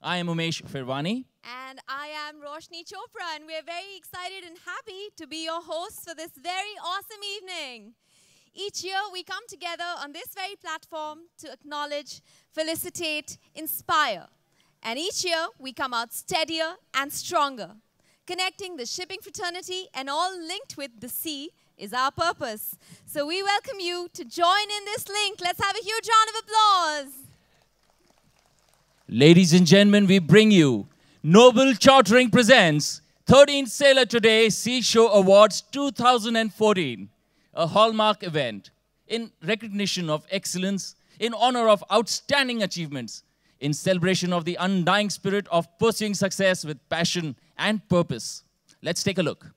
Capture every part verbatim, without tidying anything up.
I am Umesh Firwani. And I am Roshni Chopra, and we're very excited and happy to be your hosts for this very awesome evening. Each year, we come together on this very platform to acknowledge, felicitate, inspire. And each year, we come out steadier and stronger. Connecting the shipping fraternity and all linked with the sea is our purpose. So we welcome you to join in this link. Let's have a huge round of applause. Ladies and gentlemen, we bring you Noble Chartering presents thirteenth Sailor Today Sea Show Awards two thousand fourteen, a hallmark event in recognition of excellence, in honor of outstanding achievements, in celebration of the undying spirit of pursuing success with passion and purpose. Let's take a look.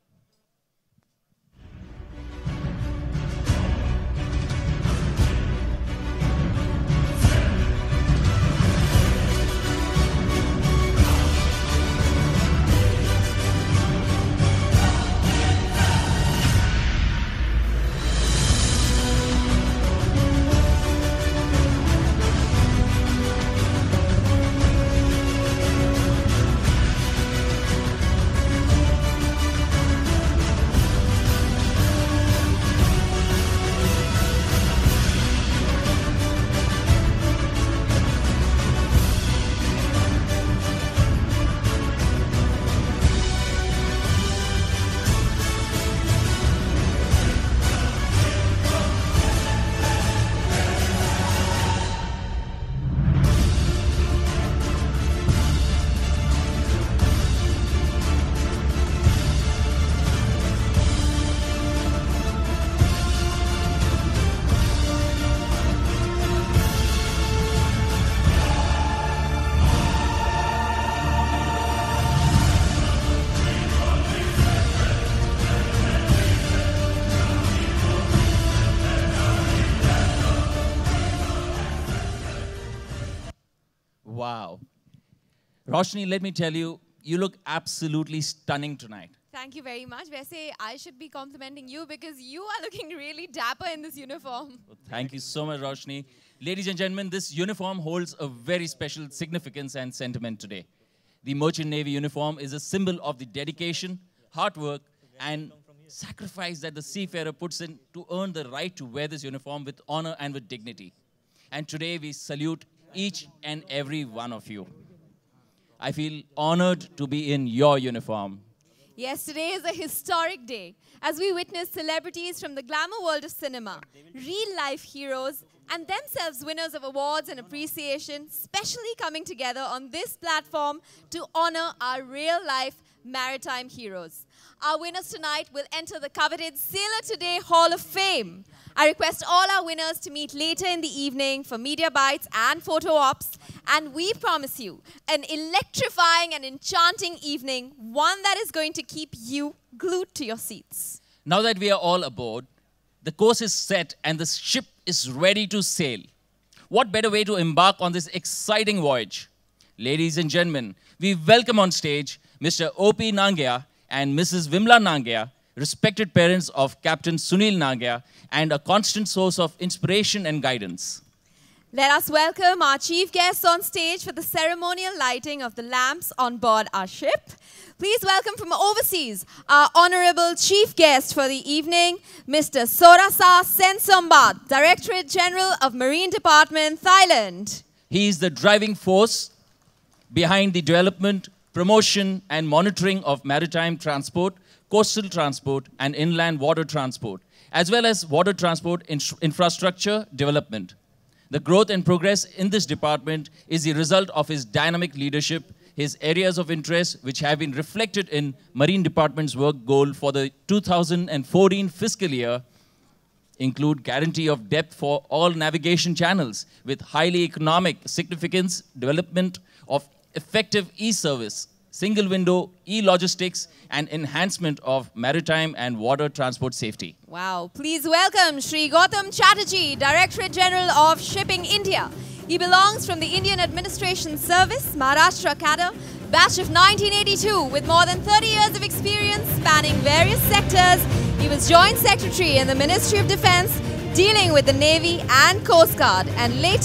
Wow. Roshni, let me tell you, you look absolutely stunning tonight. Thank you very much. Vaise, I should be complimenting you because you are looking really dapper in this uniform. Well, thank you so much, Roshni. Ladies and gentlemen, this uniform holds a very special significance and sentiment today. The Merchant Navy uniform is a symbol of the dedication, hard work, and sacrifice that the seafarer puts in to earn the right to wear this uniform with honor and with dignity. And today we salute each and every one of you. I feel honored to be in your uniform. Yes, today is a historic day as we witness celebrities from the glamour world of cinema, real-life heroes, and themselves winners of awards and appreciation, specially coming together on this platform to honor our real-life maritime heroes. Our winners tonight will enter the coveted Sailor Today Hall of Fame. I request all our winners to meet later in the evening for media bites and photo ops. And we promise you an electrifying and enchanting evening, one that is going to keep you glued to your seats. Now that we are all aboard, the course is set and the ship is ready to sail. What better way to embark on this exciting voyage? Ladies and gentlemen, we welcome on stage Mister O P Nangia and Missus Vimla Nangia, respected parents of Captain Sunil Nangia and a constant source of inspiration and guidance. Let us welcome our chief guests on stage for the ceremonial lighting of the lamps on board our ship. Please welcome from overseas our honorable chief guest for the evening, Mister Sorasa Sensombat, Directorate General of Marine Department, Thailand. He is the driving force behind the development, promotion and monitoring of maritime transport, coastal transport and inland water transport, as well as water transport in infrastructure development. The growth and progress in this department is the result of his dynamic leadership, his areas of interest which have been reflected in Marine Department's work goal for the two thousand fourteen fiscal year include guarantee of depth for all navigation channels with highly economic significance, development of effective e-service, single window, e-logistics, and enhancement of maritime and water transport safety. Wow. Please welcome Shri Gautam Chatterjee, Directorate General of Shipping India. He belongs from the Indian Administration Service, Maharashtra Cadre, batch of nineteen eighty-two, with more than thirty years of experience spanning various sectors. He was Joint Secretary in the Ministry of Defence, dealing with the Navy and Coast Guard, and later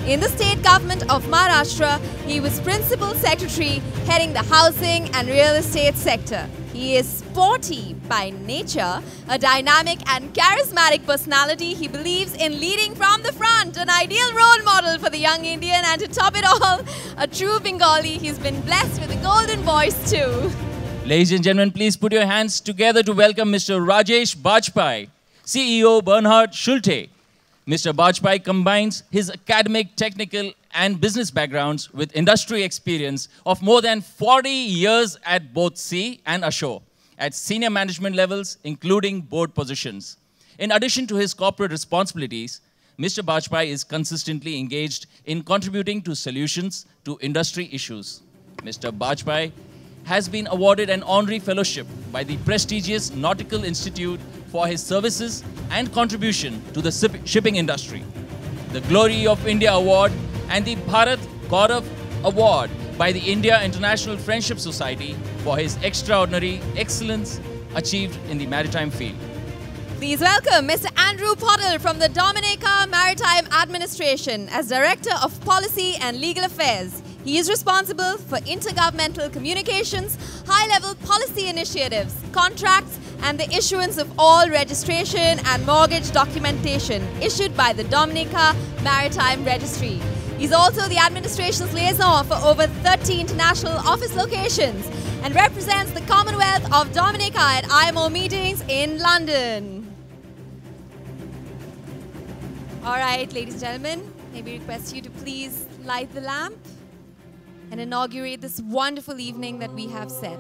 In the state government of Maharashtra, he was principal secretary heading the housing and real estate sector. He is sporty by nature, a dynamic and charismatic personality. He believes in leading from the front, an ideal role model for the young Indian, and to top it all, a true Bengali. He's been blessed with a golden voice too. Ladies and gentlemen, please put your hands together to welcome Mister Rajesh Bajpai, C E O Bernhard Schulte. Mister Bajpai combines his academic, technical and business backgrounds with industry experience of more than forty years at both sea and ashore, at senior management levels, including board positions. In addition to his corporate responsibilities, Mister Bajpai is consistently engaged in contributing to solutions to industry issues. Mister Bajpai has been awarded an honorary fellowship by the prestigious Nautical Institute for his services and contribution to the shipping industry, the Glory of India Award and the Bharat Gaurav Award by the India International Friendship Society for his extraordinary excellence achieved in the maritime field. Please welcome Mister Andrew Potter from the Dominica Maritime Administration as Director of Policy and Legal Affairs. He is responsible for intergovernmental communications, high-level policy initiatives, contracts, and the issuance of all registration and mortgage documentation issued by the Dominica Maritime Registry. He's also the administration's liaison for over thirty international office locations and represents the Commonwealth of Dominica at I M O meetings in London. All right, ladies and gentlemen, may we request you to please light the lamp and inaugurate this wonderful evening that we have set.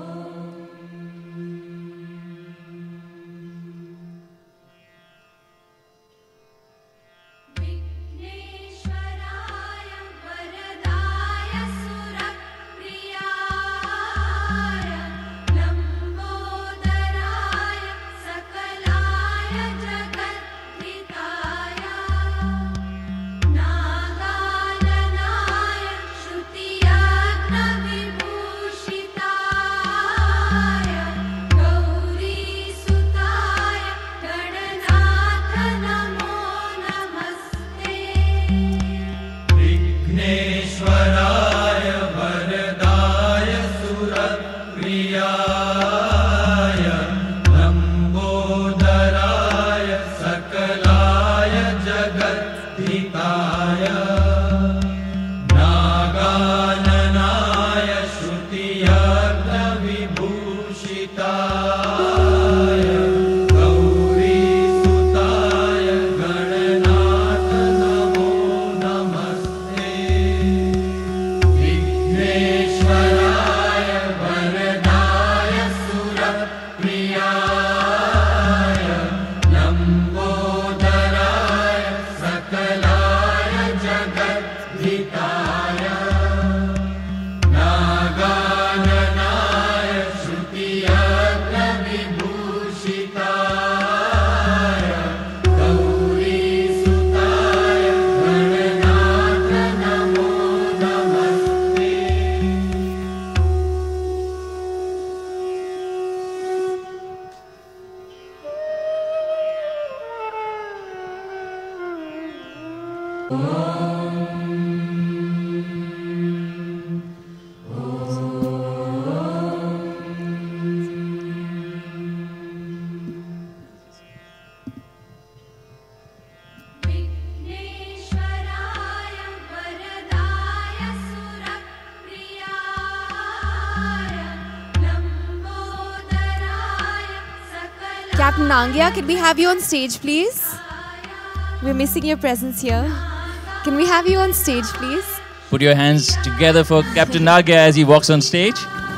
Captain Nangia, can we have you on stage, please? We're missing your presence here. Can we have you on stage, please? Put your hands together for Captain Nangia as he walks on stage.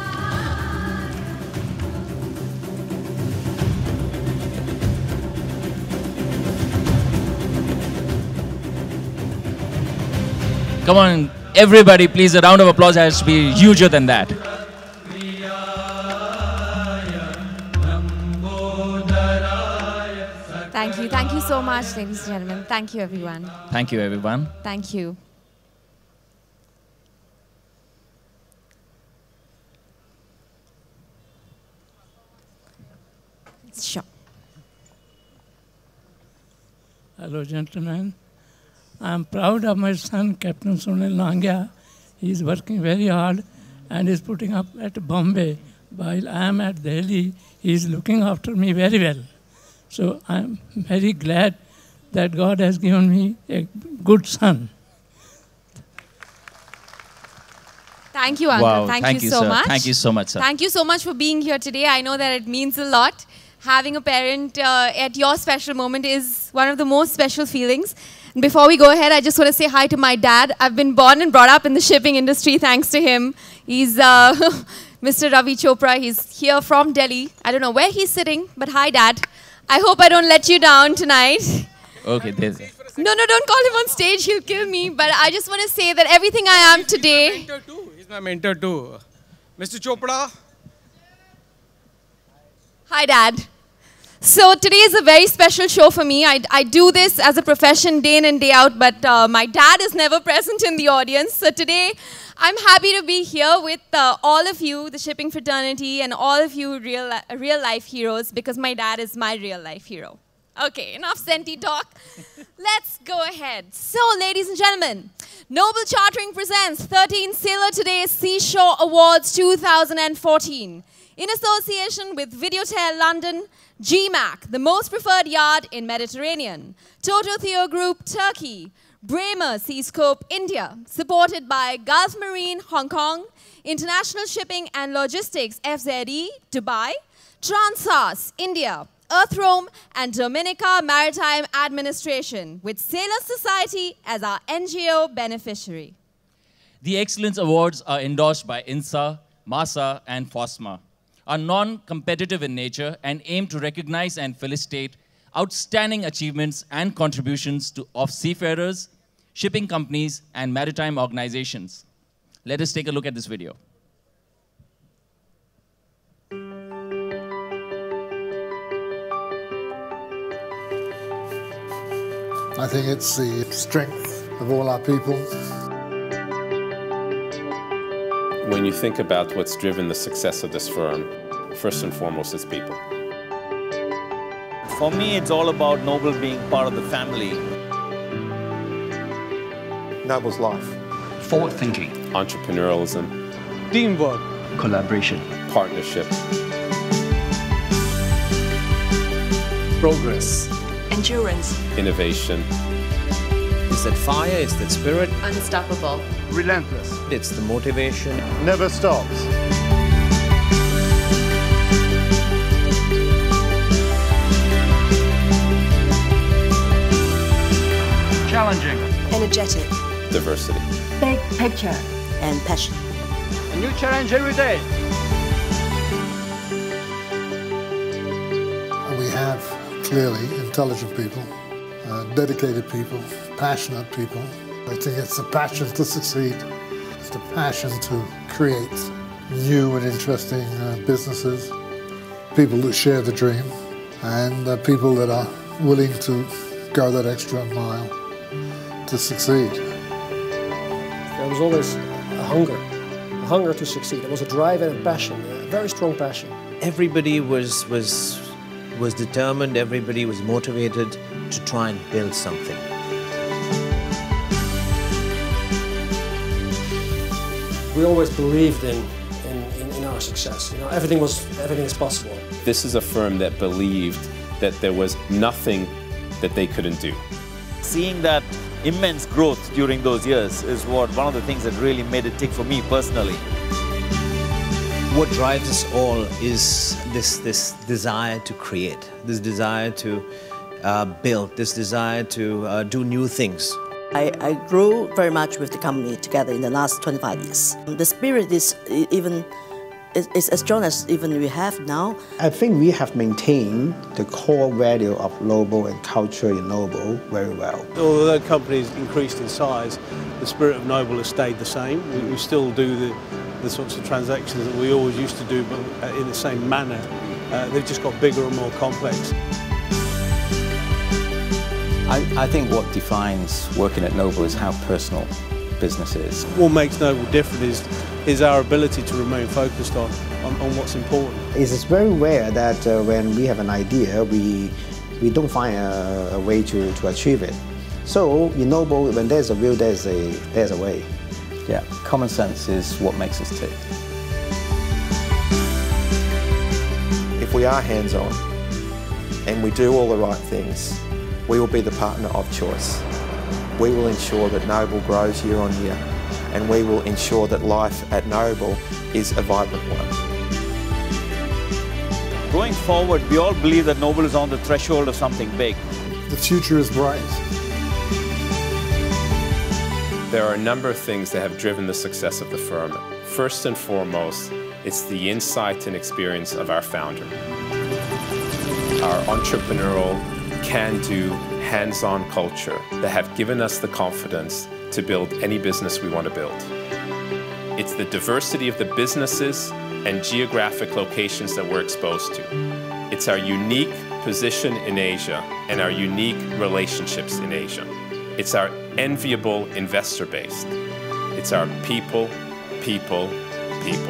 Come on, everybody, please, a round of applause has to be huger than that. Thank you. Thank you so much, ladies and gentlemen. Thank you, everyone. Thank you, everyone. Thank you. Sure. Hello, gentlemen. I'm proud of my son, Captain Sunil Nangia. He's working very hard and is putting up at Bombay. While I am at Delhi, he's looking after me very well. So I'm very glad that God has given me a good son. Thank you, Uncle. Wow, thank, thank you, you, so sir. much. Thank you so much, sir. Thank you so much for being here today. I know that it means a lot. Having a parent uh, at your special moment is one of the most special feelings. And before we go ahead, I just want to say hi to my dad. I've been born and brought up in the shipping industry thanks to him. He's uh, Mister Ravi Chopra. He's here from Delhi. I don't know where he's sitting, but hi, Dad. I hope I don't let you down tonight. Okay, there's... No, no, don't call him on stage. He'll kill me. But I just want to say that everything I am today... He's my mentor too. He's my mentor too. Mister Chopra. Hi, Dad. So today is a very special show for me. I, I do this as a profession day in and day out, but uh, my dad is never present in the audience. So today, I'm happy to be here with uh, all of you, the shipping fraternity, and all of you real, real life heroes, because my dad is my real life hero. Okay, enough senti talk. Let's go ahead. So, ladies and gentlemen, Noble Chartering presents thirteenth Sailor Today's Seashore Awards two thousand fourteen in association with Videotel London, G MAC, the most preferred yard in Mediterranean, Toto Theo Group, Turkey, Bremer Seascope, India, supported by Gulf Marine, Hong Kong, International Shipping and Logistics, F Z E, Dubai, Transas, India, Earthrome, and Dominica Maritime Administration, with Sailor Society as our N G O beneficiary. The Excellence Awards are endorsed by INSA, MASA, and FOSMA, are non-competitive in nature and aim to recognize and felicitate outstanding achievements and contributions to, of seafarers, shipping companies, and maritime organizations. Let us take a look at this video. I think it's the strength of all our people. When you think about what's driven the success of this firm, first and foremost, it's people. For me, it's all about Noble being part of the family. Noble's life. Forward thinking. Entrepreneurialism. Teamwork. Collaboration. Partnership. Progress. Endurance. Innovation. It's that fire, it's that spirit. Unstoppable. Relentless. It's the motivation. Never stops. Challenging. Energetic. Diversity. Big picture. And passion. A new challenge every day. We have clearly intelligent people, uh, dedicated people, passionate people. I think it's the passion to succeed. It's the passion to create new and interesting uh, businesses, people that share the dream, and uh, people that are willing to go that extra mile to succeed. There was always a hunger, a hunger to succeed. There was a drive and a passion, a very strong passion. Everybody was, was, was determined, everybody was motivated to try and build something. We always believed in, in, in, in our success. You know, everything was, everything is possible. This is a firm that believed that there was nothing that they couldn't do. Seeing that immense growth during those years is what one of the things that really made it tick for me personally. What drives us all is this, this desire to create, this desire to uh, build, this desire to uh, do new things. I, I grew very much with the company together in the last twenty-five years. The spirit is even is, is as strong as even we have now. I think we have maintained the core value of Noble and culture in Noble very well. Although the company's increased in size, the spirit of Noble has stayed the same. We, we still do the, the sorts of transactions that we always used to do, but in the same manner. Uh, they've just got bigger and more complex. I, I think what defines working at Noble is how personal business is. What makes Noble different is, is our ability to remain focused on, on, on what's important. It's very rare that uh, when we have an idea, we, we don't find a, a way to, to achieve it. So in Noble, when there's a will, there's a, there's a way. Yeah, common sense is what makes us tick. If we are hands-on and we do all the right things, we will be the partner of choice. We will ensure that Noble grows year on year, and we will ensure that life at Noble is a vibrant one. Going forward, we all believe that Noble is on the threshold of something big. The future is bright. There are a number of things that have driven the success of the firm. First and foremost, it's the insight and experience of our founder. Our entrepreneurial, can-do, hands-on culture that have given us the confidence to build any business we want to build. It's the diversity of the businesses and geographic locations that we're exposed to. It's our unique position in Asia and our unique relationships in Asia. It's our enviable investor base. It's our people, people, people.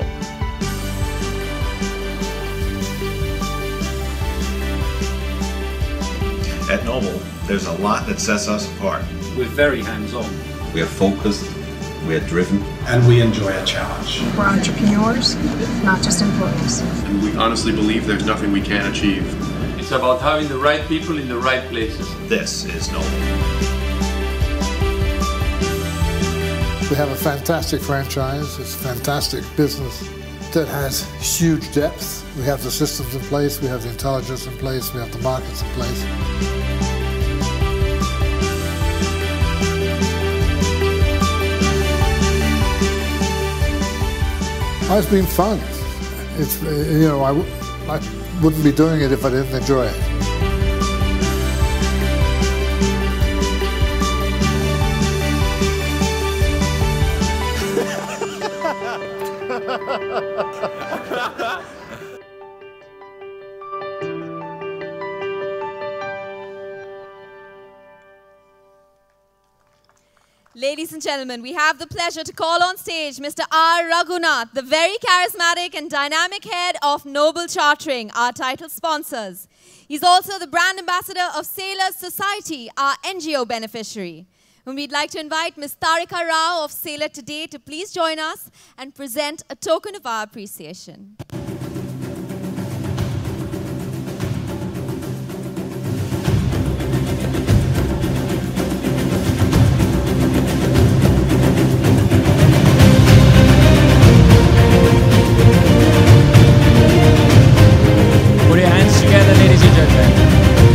At Noble, there's a lot that sets us apart. We're very hands-on. We are focused, we are driven, and we enjoy a challenge. We're entrepreneurs, not just employees. And we honestly believe there's nothing we can't achieve. It's about having the right people in the right places. This is Noble. We have a fantastic franchise. It's a fantastic business that has huge depth. We have the systems in place, we have the intelligence in place, we have the markets in place. Oh, it's been fun. It's, you know, I, w I wouldn't be doing it if I didn't enjoy it. Ladies and gentlemen, we have the pleasure to call on stage Mister R. Raghunath, the very charismatic and dynamic head of Noble Chartering, our title sponsors. He's also the brand ambassador of Sailors Society, our N G O beneficiary. And we'd like to invite Miz Tarika Rao of Sailor Today to please join us and present a token of our appreciation. Put your hands together, ladies and gentlemen.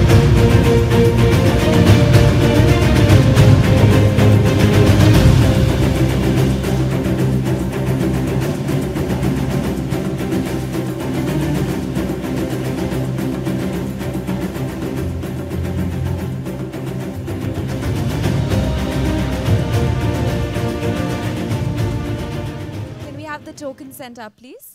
Can we have the token sent up, please?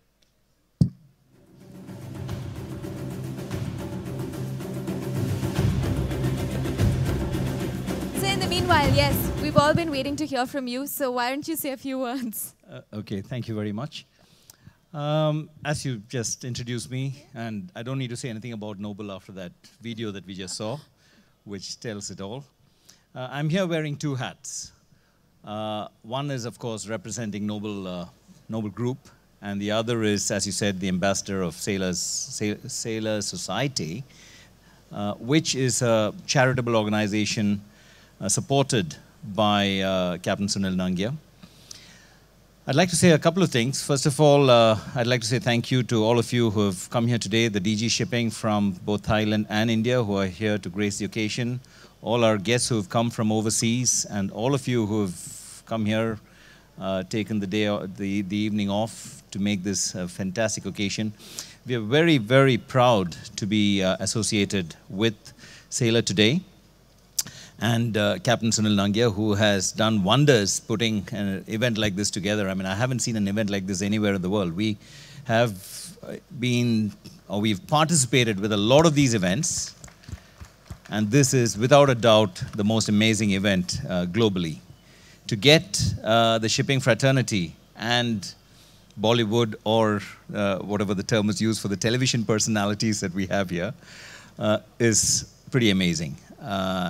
So in the meanwhile, yes, we've all been waiting to hear from you, so why don't you say a few words? Uh, okay, thank you very much. Um, as you just introduced me, and I don't need to say anything about Noble after that video that we just saw, which tells it all. Uh, I'm here wearing two hats. Uh, one is, of course, representing Noble, uh, Noble Group, and the other is, as you said, the ambassador of Sailors, Sail Sailor Society, uh, which is a charitable organization uh, supported by uh, Captain Sunil Nangia. I'd like to say a couple of things. First of all, uh, I'd like to say thank you to all of you who have come here today, the D G Shipping from both Thailand and India who are here to grace the occasion, all our guests who have come from overseas, and all of you who have come here, uh, taken the day, the, the evening off to make this a fantastic occasion. We are very, very proud to be uh, associated with Sailor Today and uh, Captain Sunil Nangia, who has done wonders putting an event like this together. I mean, I haven't seen an event like this anywhere in the world. We have been, or we've participated with a lot of these events, and this is, without a doubt, the most amazing event uh, globally. To get uh, the shipping fraternity and Bollywood, or uh, whatever the term is used for the television personalities that we have here, uh, is pretty amazing. Uh,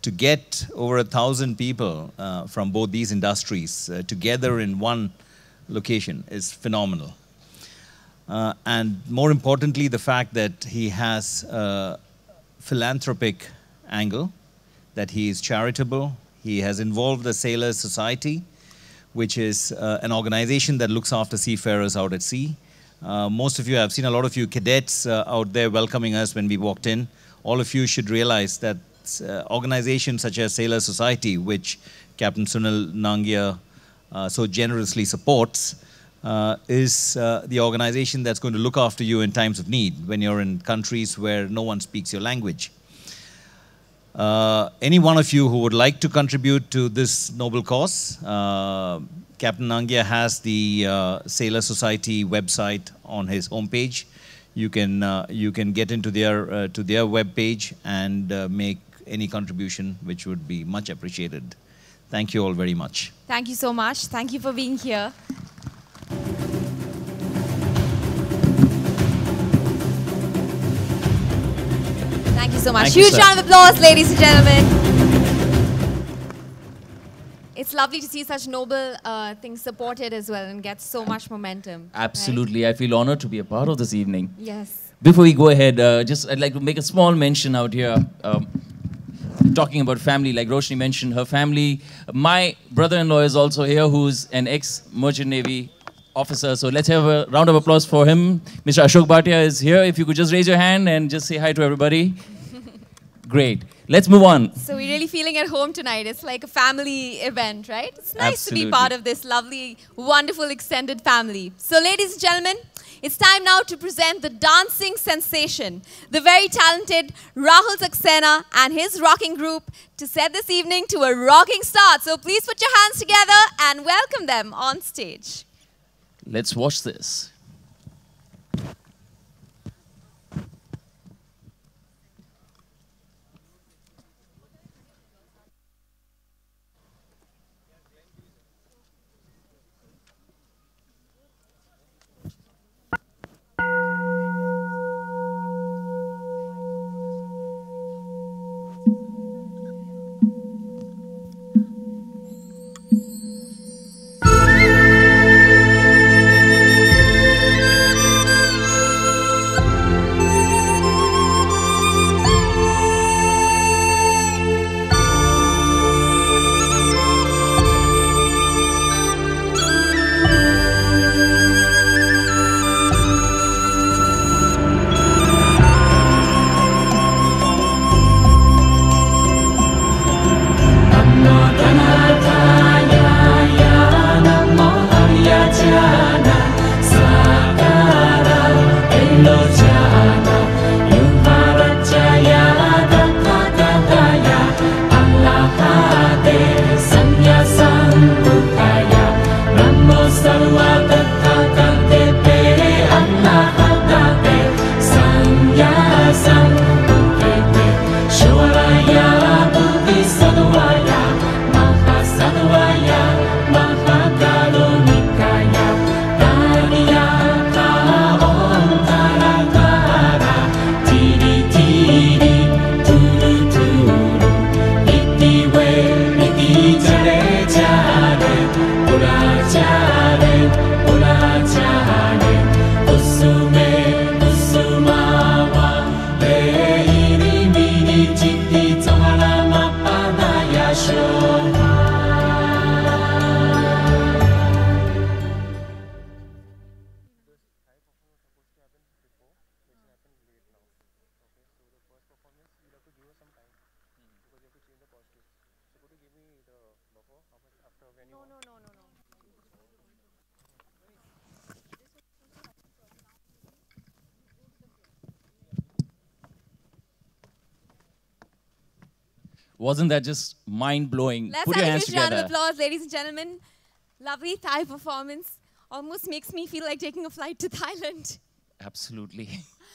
to get over a thousand people uh, from both these industries uh, together in one location is phenomenal. Uh, and more importantly, the fact that he has a philanthropic angle, that he is charitable. He has involved the Sailors Society, which is uh, an organization that looks after seafarers out at sea. Uh, most of you, I've seen a lot of you cadets uh, out there welcoming us when we walked in. All of you should realize that uh, organizations such as Sailors Society, which Captain Sunil Nangia uh, so generously supports, uh, is uh, the organization that's going to look after you in times of need when you're in countries where no one speaks your language. Uh, any one of you who would like to contribute to this noble cause, uh, Captain Nangia has the uh, Sailor Society website on his homepage. You can uh, you can get into their uh, to their web page and uh, make any contribution, which would be much appreciated. Thank you all very much. Thank you so much. Thank you for being here. Thank you so much. Thank you, Huge sir. round of applause, ladies and gentlemen. It's lovely to see such noble uh, things supported as well and get so much momentum. Absolutely. I feel honored to be a part of this evening. Yes. Before we go ahead, uh, just I'd like to make a small mention out here. Um, talking about family, like Roshni mentioned, her family. My brother-in-law is also here, who's an ex-Merchant Navy officer. So let's have a round of applause for him. Mister Ashok Bhatia is here. If you could just raise your hand and just say hi to everybody. Great. Let's move on. So we're really feeling at home tonight. It's like a family event, right? It's nice Absolutely. to be part of this lovely, wonderful extended family. So ladies and gentlemen, it's time now to present the dancing sensation, the very talented Rahul Saxena and his rocking group to set this evening to a rocking start. So please put your hands together and welcome them on stage. Let's watch this. Wasn't that just mind-blowing? Let's Put your have a hands huge round together. of applause, ladies and gentlemen. Lovely Thai performance. Almost makes me feel like taking a flight to Thailand. Absolutely.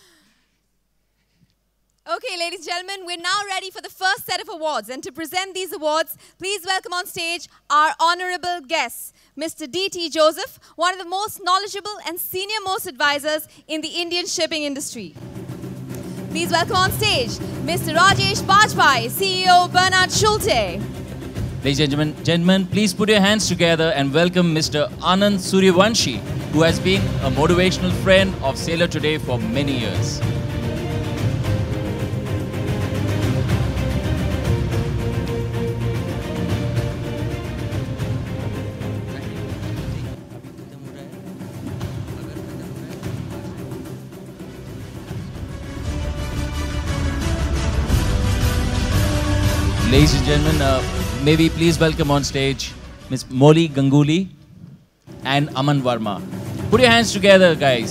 Okay, ladies and gentlemen, we're now ready for the first set of awards. And to present these awards, please welcome on stage our honorable guests, Mister D T Joseph, one of the most knowledgeable and senior-most advisors in the Indian shipping industry. Please welcome on stage Mister Rajesh Bajpai, C E O Bernard Schulte. Ladies and gentlemen, gentlemen, please put your hands together and welcome Mister Anand Suryavanshi, who has been a motivational friend of Sailor Today for many years. Ladies and gentlemen, uh, may we please welcome on stage Miss Molly Ganguly and Aman Verma. Put your hands together, guys.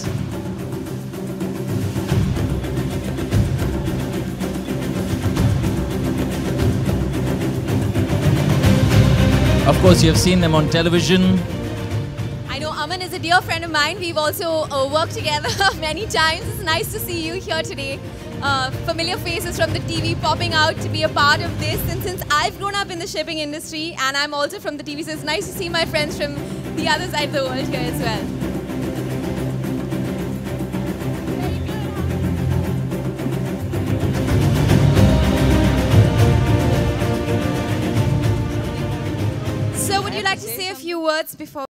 Of course, you have seen them on television. I know Aman is a dear friend of mine. We've also uh, worked together many times. It's nice to see you here today. Uh, familiar faces from the T V popping out to be a part of this. And since I've grown up in the shipping industry and I'm also from the T V, so it's nice to see my friends from the other side of the world here as well. So would you like to say a few words before